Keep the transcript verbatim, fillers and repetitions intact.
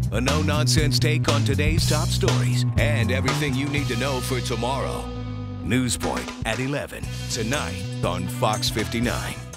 a no-nonsense take on today's top stories and everything you need to know for tomorrow. Newspoint at eleven, tonight on Fox fifty-nine.